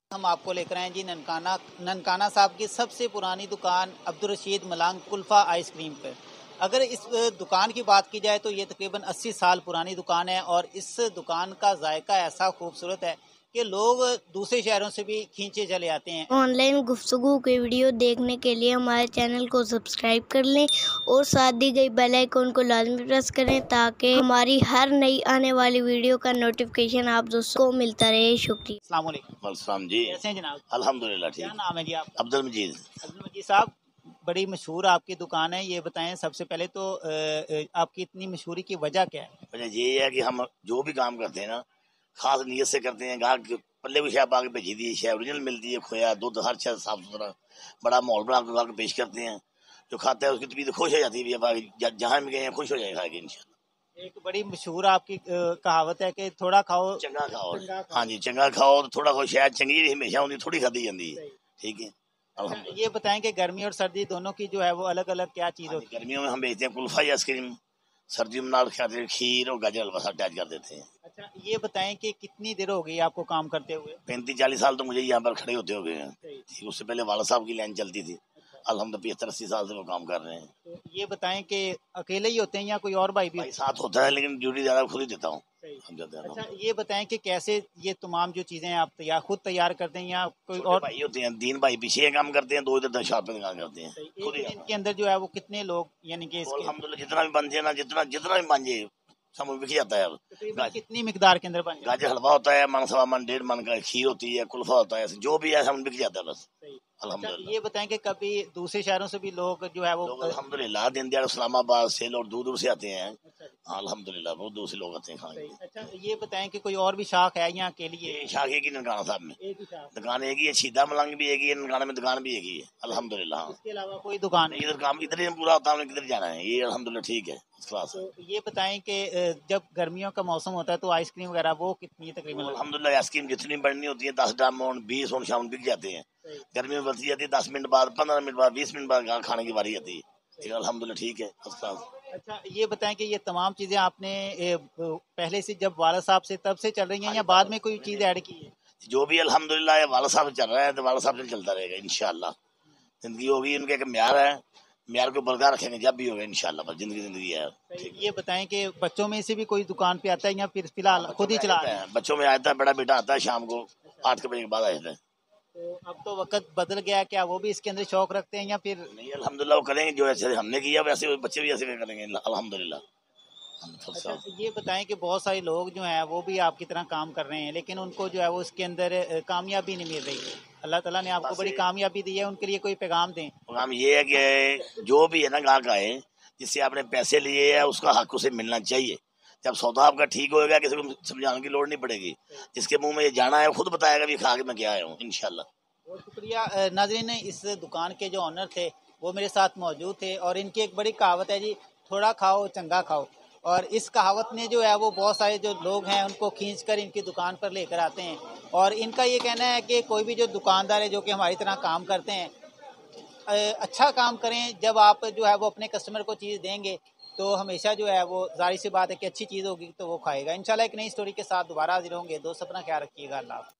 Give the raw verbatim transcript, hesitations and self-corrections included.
ہم آپ کو لے کر آئے جی ننکانہ ننکانہ صاحب کی سب سے پرانی دکان عبدالرشید ملانگ کلفہ آئس کریم پہ۔ اگر اس دکان کی بات کی جائے تو یہ تقریباً اسی سال پرانی دکان ہے، اور اس دکان کا ذائقہ ایسا خوبصورت ہے کہ لوگ دوسرے شہروں سے بھی کھینچے چلے آتے ہیں۔ آن لائن گفتگو کے ویڈیو دیکھنے کے لیے ہمارے چینل کو سبسکرائب کر لیں اور ساتھ دی گئی بیل آئیکن کو لازمی پریس کریں تاکہ ہماری ہر نئی آنے والی ویڈیو کا نوٹیفیکیشن آپ دوستوں کو ملتا رہے۔ شکریہ۔ السلام علیکم۔ وعلیکم السلام جی، کیسے ہیں جناب؟ الحمدللہ ٹھیک۔ کیا نام ہے جی آپ کا؟ عبد المجید۔ عبد المجید صاحب، بڑی مشہور آپ کی دکان ہے، یہ بتائیں سب سے پہلے تو آپ کی اتنی مشہوری کی وجہ کیا ہے؟ وجہ یہ ہے کہ ہم جو بھی کام کرتے ہیں نا خاص نیت سے کرتے ہیں، گاہک پلے بھی شاپ آگے بھیجی دی، شاید اوریجنل ملتی ہے، کھویا دودھ ہر چیز صاف ستھرا بڑا ماحول بنا کے گاہک پیش کرتے ہیں، جو کھاتا ہے اس کی طبیعت خوش ہو جاتی ہے، جہاں بھی گئے ہیں خوش ہو جائے گا انشاءاللہ۔ ایک بڑی مشہور آپ کی کہاوت ہے کہ تھوڑا کھاؤ چنگا کھاؤ، ہاں جی چنگا کھاؤ تو تھوڑا کھاؤ، شاید چنگی ہمیشہ ہوتی تھوڑی کھادی جاتی ہے، ٹھیک ہے۔ یہ بتائیں کہ گرمی اور سردی دونوں کی جو ہے وہ الگ الگ کیا چیز ہوتی ہے؟ گرمیوں میں ہم بیچتے ہیں کلفہ آئس کریم، سردیوں میں نال کھاتے ہیں کھیر اور گاجر حلوہ اٹیچ کر دیتے ہیں۔ اچھا یہ بتائیں کہ کتنی دیر ہو گئی آپ کو کام کرتے ہوئے؟ پینتیس چالیس سال تو مجھے یہاں پر کھڑے ہوتے ہو گئے ہیں، اس سے پہلے والد صاحب کی لائن چلتی تھی، الحمدللہ پچہتر اسی سال سے وہ کام کر رہے ہیں۔ تو یہ بتائیں کہ اکیلے ہی ہوتے ہیں یا کوئی اور بھائی بھی؟ بھائی ساتھ ہوتا ہے لیکن ڈیوٹی زیادہ خود ہی دیتا ہوں۔ اچھا یہ بتائیں کہ کیسے یہ تمام جو چیزیں آپ تیار خود تیار کرتے ہیں یا کوئی اور بھائی ہوتے ہیں؟ تین بھائی پیچھے کام کرتے ہیں، دو ادھر شاپ پہ کام کرتے ہیں خود ہی۔ ان کے اندر جو ہے وہ کتنے لوگ یعنی کہ اس کے الحمدللہ جتنا بھی بن جائے نا، جتنا جتنا بھی بن جائے سب بک جاتا ہے۔ تقریباً کتنی مقدار کے اندر بن جاتا ہے؟ گاجر حلوہ ہوتا ہے من سوا من ڈیڑھ من کا، کھیر ہوتی ہے، کلفہ ہوتا ہے، جو بھی ہے ہم بک جاتا ہے بس الحمدللہ۔ یہ بتائیں کہ کبھی دوسرے شہروں سے بھی لوگ جو ہے وہ لوگ الحمدللہ دن دیہڑ اسلام آباد سے لوگ دور دور سے آتے ہیں، الحمدللہ بہت دور سے لوگ آتے ہیں کھانے۔ اچھا یہ بتائیں کہ کوئی اور بھی شاخ ہے یہاں کے لیے؟ شاخ ایک ہی ننکانہ صاحب میں، دکان ایک ہی ہے، شیدہ ملنگ بھی ایک ہی ہے، ننکانہ میں دکان بھی ایک ہی ہے الحمدللہ۔ اس کے علاوہ کوئی دکان نہیں؟ ادھر کام ادھر ہی پورا ہوتا ہے، کدھر جانا ہے، یہ الحمدللہ ٹھیک ہے کلاس ہے۔ یہ بتائیں کہ جب گرمیوں کا موسم ہوتا ہے تو آئس کریم وغیرہ وہ کتنی تقریباً؟ الحمدللہ آئس کریم جتنی بڑھنی ہوتی ہے دس ڈرم بیس اور شام بک جاتے ہیں، گرمی میں بڑھتی جاتی ہے دس منٹ بعد، پندرہ منٹ بعد، بیس منٹ بعد کھانے کی باری آتی ہے، الحمدللہ ٹھیک ہے۔ اچھا یہ بتائیں کہ یہ تمام چیزیں آپ نے پہلے سے جب والد صاحب سے تب سے چل رہی ہیں یا بعد میں کوئی چیز ایڈ کی ہے؟ جو بھی الحمدللہ والد صاحب سے چل رہا ہے تو والد صاحب سے چلتا رہے گا انشاءاللہ۔ زندگی ہوگی ان کا ایک معیار ہے، معیار کو برقرار رکھیں گے جب بھی ہوگا انشاءاللہ، بس زندگی زندگی ہے۔ یہ بتائیں کہ بچوں میں سے بھی کوئی دکان پہ آتا ہے یا پھر فی الحال خود ہی چلا رہے ہیں؟ بچوں میں آتا ہے، بڑا بیٹا آتا ہے شام کو آٹھ بجے کے بعد آ جاتا ہے۔ تو اب تو وقت بدل گیا، کیا وہ بھی اس کے اندر شوق رکھتے ہیں یا پھر؟ نہیں الحمدللہ وہ کریں گے، جو ایسے ہم نے کیا ویسے بچے بھی ایسے کریں گے الحمدللہ۔ اچھا یہ بتائیں کہ بہت سارے لوگ جو ہیں وہ بھی آپ کی طرح کام کر رہے ہیں لیکن ان کو جو ہے وہ اس کے اندر کامیابی نہیں مل رہی، اللہ تعالیٰ نے آپ کو بڑی کامیابی دی ہے، ان کے لیے کوئی پیغام دیں؟ پیغام یہ ہے کہ جو بھی ہے نا گاہک آئے جس سے آپ نے پیسے لیے ہیں اس کا حق اسے ملنا چاہیے، جب سودا آپ کا ٹھیک ہوئے گا کسی کو سمجھانے کی لوڑ نہیں پڑے گی، جس کے منہ میں یہ جانا ہے خود بتائے گا بھی کھا کے میں کیا آیا ہوں انشاءاللہ۔ بہت شکریہ ناظرین، اس دکان کے جو آنر تھے وہ میرے ساتھ موجود تھے، اور ان کی ایک بڑی کہاوت ہے جی تھوڑا کھاؤ چنگا کھاؤ، اور اس کہاوت نے جو ہے وہ بہت سارے جو لوگ ہیں ان کو کھینچ کر ان کی دکان پر لے کر آتے ہیں، اور ان کا یہ کہنا ہے کہ کوئی بھی جو دکاندار ہے جو کہ ہماری طرح کام کرتے ہیں اچھا کام کریں، جب آپ جو ہے وہ اپنے کسٹمر کو چیز دیں گے تو ہمیشہ جو ہے وہ ظاہر سی بات ہے کہ اچھی چیز ہوگی تو وہ کھائے گا۔ انشاءاللہ ایک نئی سٹوری کے ساتھ دوبارہ حاضر ہوں گے، دوست اپنا خیال رکھیے گا، اللہ حافظ۔